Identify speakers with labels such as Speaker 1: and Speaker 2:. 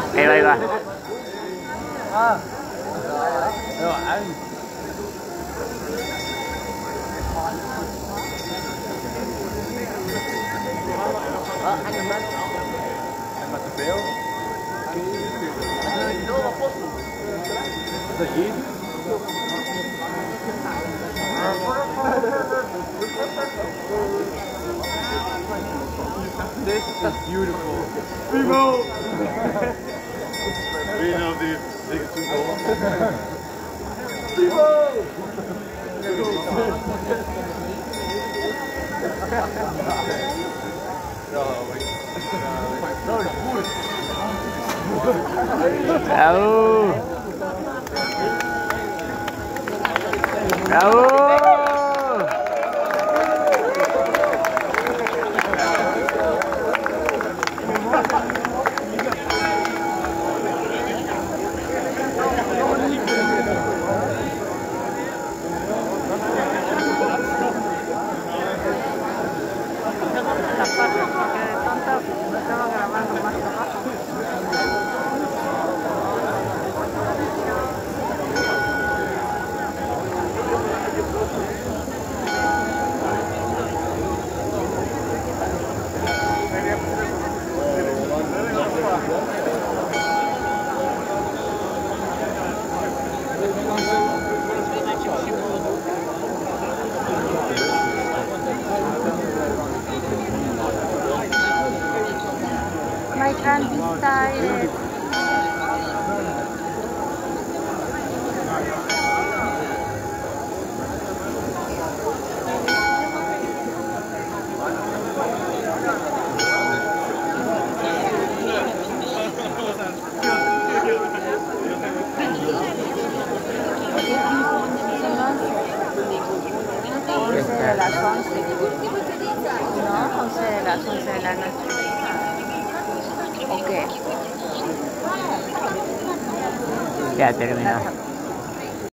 Speaker 1: Ahí va, ahí va.
Speaker 2: This is beautiful. Vivo! We know the biggest two Vivo!
Speaker 1: Bravo! Bravo!
Speaker 3: My candy style. De las 11, ¿no? 11 de las 11 de la noche. ¿O qué?
Speaker 1: Ya terminó.